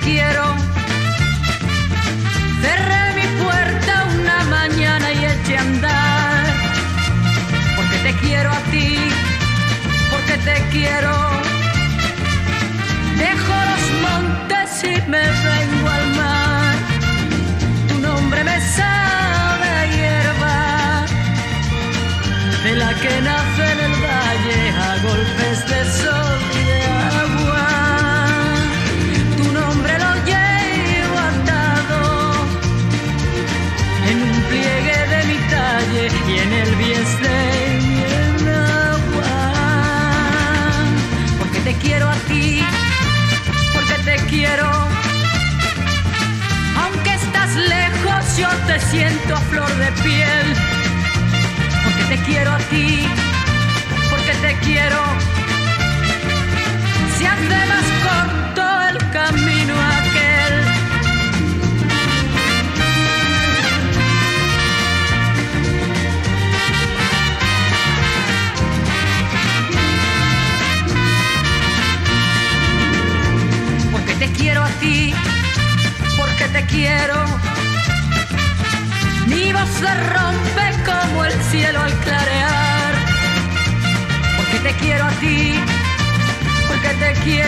quiero. Cerré mi puerta una mañana y eché a andar, porque te quiero a ti, porque te quiero. Dejo los montes y me vengo al mar. Tu nombre me sabe a hierba, de la que nace en el valle a golpes de sol y de agua. Tu nombre lo llevo atado en un pliegue de mi talle y en el bieste y en agua. Porque te quiero a ti, porque te quiero. Aunque estás lejos, yo te siento a flor de piel. Porque te quiero a ti, porque te quiero. Se hace más corto el camino aquel. Porque te quiero a ti, porque te quiero. Mi voz se rompe como el cielo al clarear. Porque te quiero a ti, porque te quiero.